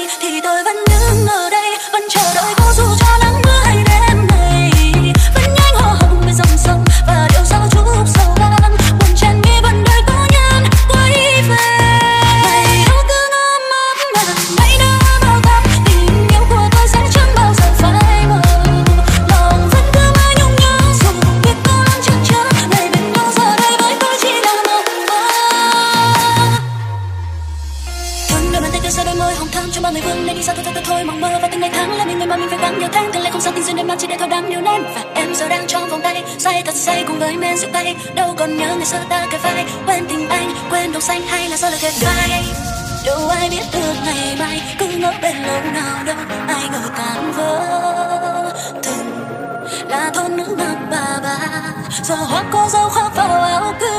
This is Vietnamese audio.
đây thì tôi vẫn đứng ở đây, vẫn chờ đợi cô dù cho nắng mưa hay đêm ngày, vẫn nhánh hoa hồng bên dòng sông và điệu sao chúc sầu vang buồn chen nghĩ vẫn đợi cô nhân quay về. Mày đâu cứ ngỡ mơ mà mày đâu bao ta, tình yêu của tôi sẽ chẳng bao giờ phai mờ, lòng vẫn cứ mãi nhung nhớ dù biết có lắm chăn trở, ngày bên nhau giờ đây với tôi chỉ là mộng mơ. Thương đôi bàn tay tôi sẽ đôi môi hồng thắm trong bao ngày vương nên đi sao thôi mộng mơ, và từng ngày tháng là mình người mà mình phải gắng nhiều tháng, từng lẽ không sao tình duyên đêm mang chỉ để thôi đắm yêu nên, và em giờ đang trong vòng tay say thật say cùng với men rượu tay, đâu còn nhớ ngày xưa ta kề vai quên tình anh quên đồng xanh hay là do lời thề vai. Đâu ai biết được ngày mai cứ ngỡ bên lâu nào đâu ai ngờ tan vỡ, từng là thôn nữ mặc bà giờ hoa cô dâu khoác vào áo cưới.